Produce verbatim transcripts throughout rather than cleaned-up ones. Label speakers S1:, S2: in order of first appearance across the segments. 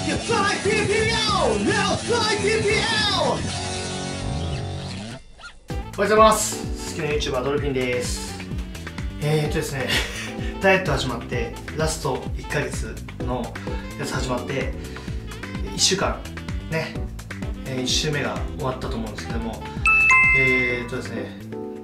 S1: おはようございます。好きな YouTuber ドルフィンです。えーっとですねダイエット始まってラストいっかげつのやつ始まっていっしゅうかんね、えー、いっ週目が終わったと思うんですけども、えーっとですね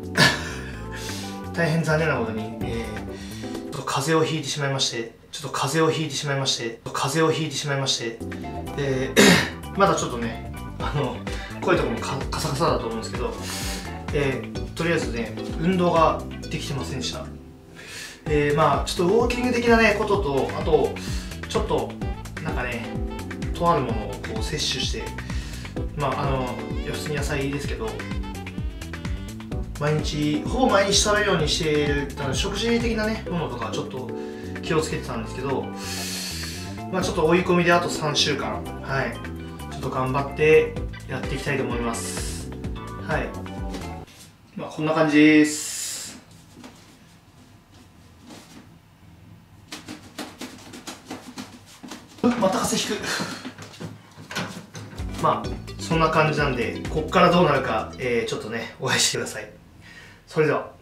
S1: 大変残念なことに、えー、ちょっと風邪をひいてしまいましてちょっと風邪をひいてしまいまして風邪をひいてしまいましてでまだちょっとねあの声とかもカカサカサだと思うんですけど、えー、とりあえずね運動ができてませんでした。えー、まあちょっとウォーキング的なねことと、あとちょっとなんかねとあるものをこう摂取して、まああの普通に野菜ですけど毎日ほぼ毎日食べるようにしているあの食事的なねものとかちょっと気をつけてたんですけど、まあちょっと追い込みであとさんしゅうかん、はいちょっと頑張ってやっていきたいと思います。はい、まあこんな感じです。また風邪ひくまあそんな感じなんでこっからどうなるか、えー、ちょっとねお会いしてください。それでは。